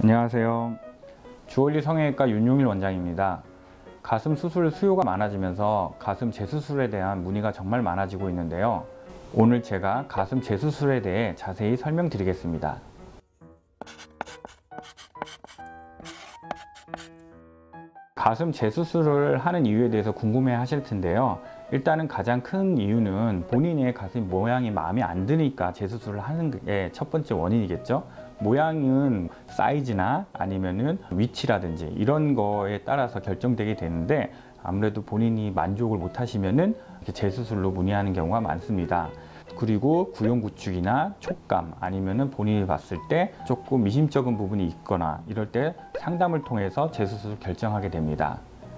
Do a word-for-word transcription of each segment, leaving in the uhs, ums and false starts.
안녕하세요. 주얼리 성형외과 윤용일 원장입니다. 가슴 수술 수요가 많아지면서 가슴 재수술에 대한 문의가 정말 많아지고 있는데요. 오늘 제가 가슴 재수술에 대해 자세히 설명드리겠습니다. 가슴 재수술을 하는 이유에 대해서 궁금해 하실 텐데요. 일단은 가장 큰 이유는 본인의 가슴 모양이 마음에 안 드니까 재수술을 하는 게 첫 번째 원인이겠죠. 모양은 사이즈나 아니면은 위치라든지 이런 거에 따라서 결정되게 되는데, 아무래도 본인이 만족을 못 하시면은 재수술로 문의하는 경우가 많습니다. 그리고 구용구축이나 촉감, 아니면은 본인이 봤을 때 조금 미심쩍은 부분이 있거나 이럴 때 상담을 통해서 재수술을 결정하게 됩니다.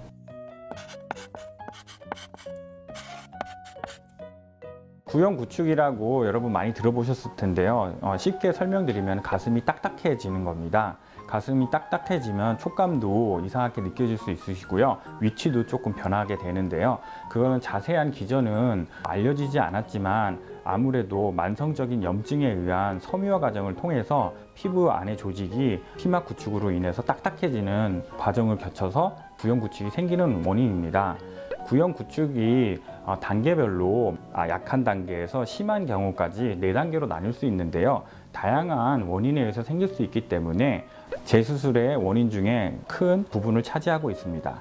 구용구축이라고 여러분 많이 들어보셨을 텐데요. 어, 쉽게 설명드리면 가슴이 딱딱해지는 겁니다. 가슴이 딱딱해지면 촉감도 이상하게 느껴질 수 있으시고요. 위치도 조금 변하게 되는데요. 그거는 자세한 기전은 알려지지 않았지만 아무래도 만성적인 염증에 의한 섬유화 과정을 통해서 피부 안의 조직이 피막 구축으로 인해서 딱딱해지는 과정을 거쳐서 구용구축이 생기는 원인입니다. 구용구축이 단계별로 약한 단계에서 심한 경우까지 네 단계로 나뉠 수 있는데요. 다양한 원인에 의해서 생길 수 있기 때문에 재수술의 원인 중에 큰 부분을 차지하고 있습니다.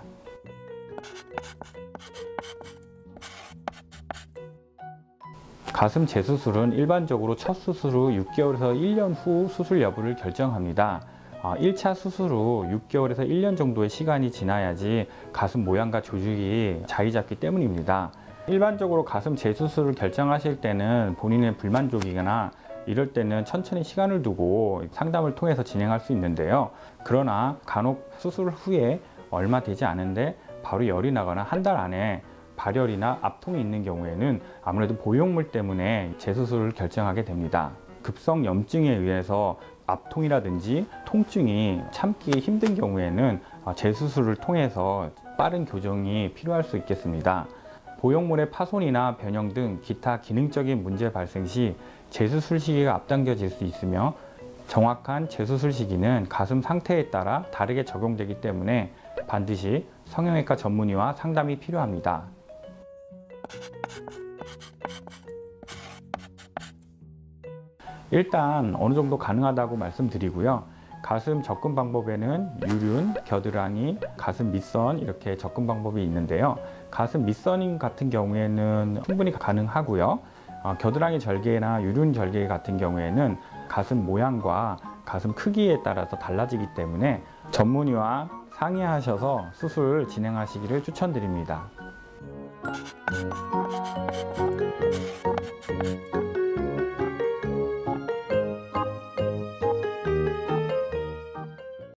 가슴 재수술은 일반적으로 첫 수술 후 육 개월에서 일 년 후 수술 여부를 결정합니다. 일 차 수술 후 육 개월에서 일 년 정도의 시간이 지나야지 가슴 모양과 조직이 자리 잡기 때문입니다. 일반적으로 가슴 재수술을 결정하실 때는 본인의 불만족이거나 이럴 때는 천천히 시간을 두고 상담을 통해서 진행할 수 있는데요. 그러나 간혹 수술 후에 얼마 되지 않은데 바로 열이 나거나 한 달 안에 발열이나 압통이 있는 경우에는 아무래도 보형물 때문에 재수술을 결정하게 됩니다. 급성 염증에 의해서 압통이라든지 통증이 참기 힘든 경우에는 재수술을 통해서 빠른 교정이 필요할 수 있겠습니다. 보형물의 파손이나 변형 등 기타 기능적인 문제 발생 시 재수술 시기가 앞당겨질 수 있으며, 정확한 재수술 시기는 가슴 상태에 따라 다르게 적용되기 때문에 반드시 성형외과 전문의와 상담이 필요합니다. 일단 어느 정도 가능하다고 말씀드리고요. 가슴 접근 방법에는 유륜, 겨드랑이, 가슴 밑선 이렇게 접근 방법이 있는데요. 가슴 밑선 같은 경우에는 충분히 가능하고요. 어, 겨드랑이 절개나 유륜 절개 같은 경우에는 가슴 모양과 가슴 크기에 따라서 달라지기 때문에 전문의와 상의하셔서 수술 진행하시기를 추천드립니다.